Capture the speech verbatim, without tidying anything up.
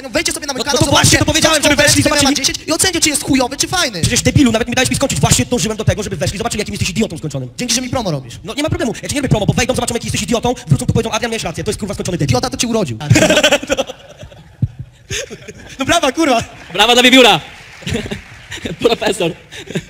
No wejdźcie sobie na mój No, kanał, no to właśnie to powiedziałem, żeby weszli, zobaczyli. dziesięć i ocencie, czy jest chujowy, czy fajny. Przecież debilu, nawet mi dałeś mi skończyć. Właśnie dążyłem do tego, żeby weszli, zobaczyli, jakim jesteś idiotą skończonym. Dzięki, że mi promo robisz. No nie ma problemu, ja ci nie robię promo, bo wejdą, zobaczą, jaki jesteś idiotą, wrócą tu powiedzą, Adrian, miałeś rację, to jest kurwa skończony debil. Idiota to cię urodził. No brawa, kurwa! Brawa dla wiewióra! Profesor.